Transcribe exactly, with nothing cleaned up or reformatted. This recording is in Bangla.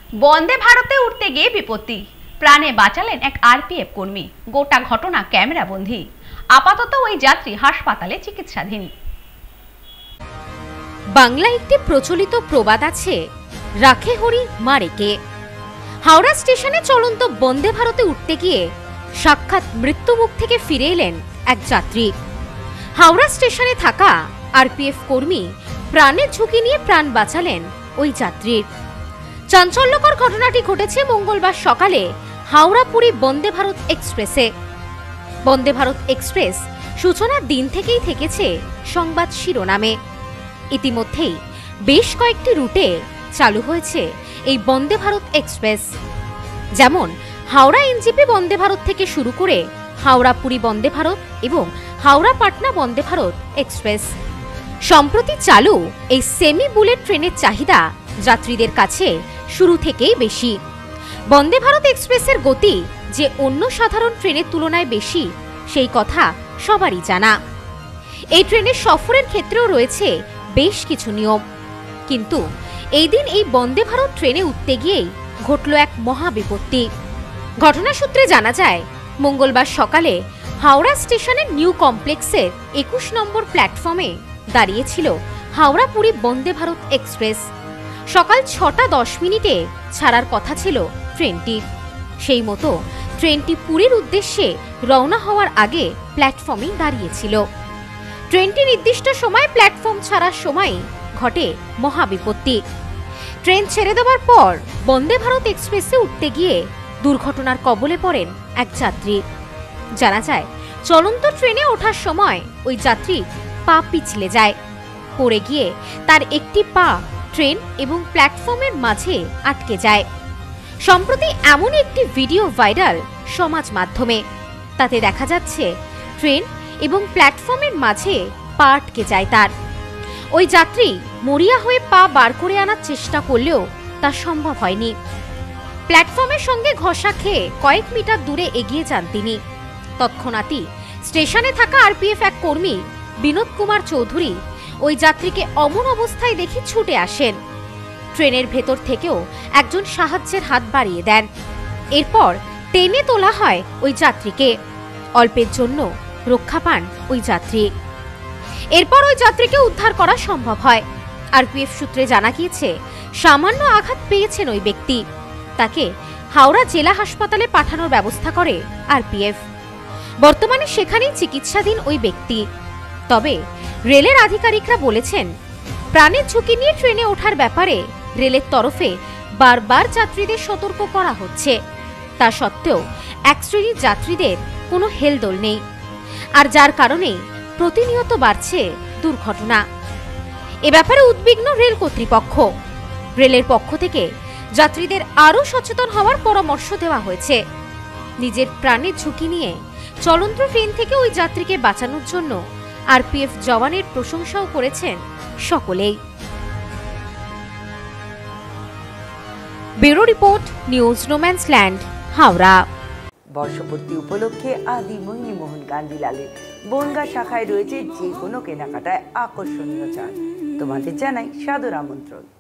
বন্দে ভারতে উঠতে গিয়ে বিপত্তি, প্রাণে বাঁচালেন এক আরপিএফ কর্মী। গোটা ঘটনা ক্যামেরা বন্দী। আপাতত ওই যাত্রী হাসপাতালে চিকিৎসাধীন। বাংলায় একটি প্রচলিত প্রবাদ আছে, রাখে হরি মারে কে। হাওড়া স্টেশনে চলন্ত বন্দে ভারতে উঠতে গিয়ে সাক্ষাৎ মৃত্যুমুখ থেকে ফিরে এলেন এক যাত্রী। হাওড়া স্টেশনে থাকা আরপিএফ কর্মী প্রাণের ঝুঁকি নিয়ে প্রাণ বাঁচালেন ওই যাত্রীর। চাঞ্চল্যকর ঘটনাটি ঘটেছে মঙ্গলবার সকালে হাওড়া পুরী বন্দে ভারত এক্সপ্রেসে। বন্দে ভারত এক্সপ্রেস সূচনার দিন থেকেই থেকেছে সংবাদ শিরোনামে। ইতিমধ্যেই বেশ কয়েকটি রুটে চালু হয়েছে এই বন্দে ভারত এক্সপ্রেস, যেমন হাওড়া এনজিপি বন্দে ভারত থেকে শুরু করে হাওড়া পুরী বন্দে ভারত এবং হাওড়া পাটনা বন্দে ভারত এক্সপ্রেস। সম্প্রতি চালু এই সেমি বুলেট ট্রেনের চাহিদা যাত্রীদের কাছে শুরু থেকেই বেশি। বন্দে ভারত এক্সপ্রেসের গতি যে অন্য সাধারণ ট্রেনের তুলনায় বেশি সেই কথা সবারই জানা। এই ট্রেনের সফরের ক্ষেত্রেও রয়েছে বেশ কিছু নিয়ম, কিন্তু এই দিন এই বন্দে ভারত ট্রেনে উঠতে গিয়েই ঘটল এক মহা বিপত্তি। ঘটনা সূত্রে জানা যায়, মঙ্গলবার সকালে হাওড়া স্টেশনের নিউ কমপ্লেক্সের একুশ নম্বর প্ল্যাটফর্মে দাঁড়িয়েছিল হাওড়া পুরী বন্দে ভারত এক্সপ্রেস। সকাল ছটা দশ মিনিটে ছাড়ার কথা ছিল ট্রেনটি। সেই মতো ট্রেনটি পুরীর উদ্দেশ্যে রওনা হওয়ার আগে প্ল্যাটফর্মেই দাঁড়িয়েছিল। ট্রেনটি নির্দিষ্ট সময় প্ল্যাটফর্ম ছাড়ার সময় ঘটে মহাবিপত্তি। ট্রেন ছেড়ে দেওয়ার পর বন্দে ভারত এক্সপ্রেসে উঠতে গিয়ে দুর্ঘটনার কবলে পড়েন এক যাত্রী। জানা যায়, চলন্ত ট্রেনে ওঠার সময় ওই যাত্রী পা পিছলে যায়। পড়ে গিয়ে তার একটি পা ট্রেন এবং প্ল্যাটফর্মের মাঝে আটকে যায়। সম্প্রতি এমন একটি ভিডিও ভাইরাল সমাজ মাধ্যমে। তাতে দেখা যাচ্ছে ট্রেন এবং প্ল্যাটফর্মের মাঝে পা আটকে যায় তার। ওই যাত্রী মরিয়া হয়ে পা বার করে আনার চেষ্টা করলেও তা সম্ভব হয়নি। প্ল্যাটফর্মের সঙ্গে ঘষা খেয়ে কয়েক মিটার দূরে এগিয়ে যান তিনি। তৎক্ষণাৎই স্টেশনে থাকা আরপিএফ এক কর্মী বিনোদ কুমার চৌধুরী ওই যাত্রীকে অমন অবস্থায় দেখে ছুটে আসেন। ট্রেনের ভেতর থেকেও একজন সাহায্যের হাত বাড়িয়ে দেন। এরপর টেনে তোলা হয় ওই যাত্রীকে। অল্পের জন্য রক্ষা পান ওই যাত্রী। এরপর ওই যাত্রীকে উদ্ধার করা সম্ভব হয়। আরপিএফ সূত্রে জানা গিয়েছে, সামান্য আঘাত পেয়েছেন ওই ব্যক্তি। তাকে হাওড়া জেলা হাসপাতালে পাঠানোর ব্যবস্থা করে আরপিএফ। বর্তমানে সেখানেই চিকিৎসাধীন ওই ব্যক্তি। তবে রেলের আধিকারিকরা বলেছেন, প্রাণের ঝুঁকি নিয়ে ট্রেনে ওঠার ব্যাপারে রেলের তরফে বারবার যাত্রীদের সতর্ক করা হচ্ছে। তা সত্ত্বেও এক শ্রেণীর যাত্রীদের কোনো হেলদোল নেই, আর যার কারণে প্রতিনিয়ত বাড়ছে দুর্ঘটনা। এ ব্যাপারে উদ্বিগ্ন রেল কর্তৃপক্ষ। রেলের পক্ষ থেকে যাত্রীদের আরও সচেতন হওয়ার পরামর্শ দেওয়া হয়েছে। নিজের প্রাণের ঝুঁকি নিয়ে চলন্ত ট্রেন থেকে ওই যাত্রীকে বাঁচানোর জন্য আরপিএফ জওয়ানের প্রশংসাও করেছেন সকলেই। Bureau report, news no man's land, Howrah. বর্ষপূর্তি উপলক্ষে আদি মোহিনী মোহন গান্ধীলালের বনগা শাখায় রয়েছে যে কোনো কেনাকাটায় আকর্ষণীয় ছাড়। তোমাদের জানাই সাদর আমন্ত্রণ।